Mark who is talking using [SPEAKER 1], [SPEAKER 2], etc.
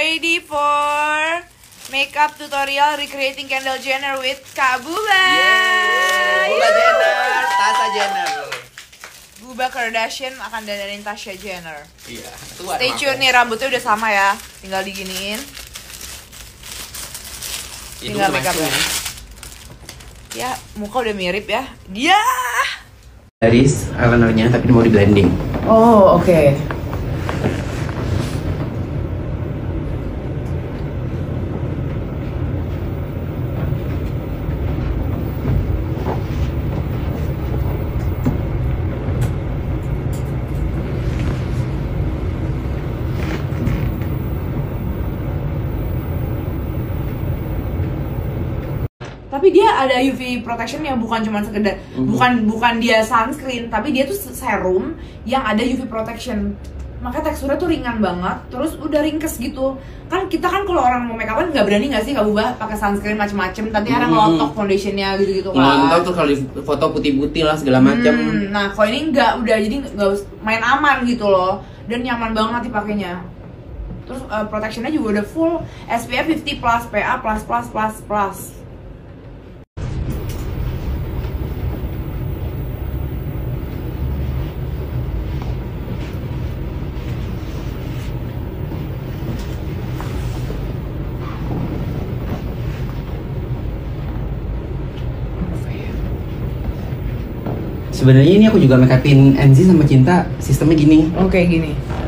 [SPEAKER 1] ready for makeup tutorial recreating Kendall Jenner with Kak Buba.
[SPEAKER 2] Buba Jenner, Tasha Jenner.
[SPEAKER 1] Buba Kardashian akan dandanin Tasha Jenner.
[SPEAKER 2] Iya.
[SPEAKER 1] Stay tune nih, rambutnya udah sama ya, tinggal diginiin. Tinggal makeup ya. Muka udah mirip ya. Dia.
[SPEAKER 2] Garis eyelinernya tapi mau di blending.
[SPEAKER 1] Oh, oke. Tapi dia ada UV protection yang bukan cuma sekedar bukan dia sunscreen, tapi dia tuh serum yang ada UV protection. Makanya teksturnya tuh ringan banget, terus udah ringkes gitu. Kan kita kan kalau orang mau make upan nggak berani nggak sih Kak Buba pakai sunscreen macem-macem, nanti orang ngelotok foundationnya gitu-gitu kan.
[SPEAKER 2] Ngelotok tuh kalau foto putih-putih lah segala macam.
[SPEAKER 1] Nah kalau ini nggak, udah jadi nggak main aman gitu loh, dan nyaman banget dipakainya. Terus protectionnya juga udah full SPF 50+, PA+++++.
[SPEAKER 2] Sebenarnya ini aku juga make upin Enzi sama Cinta, sistemnya gini.
[SPEAKER 1] Oke, gini.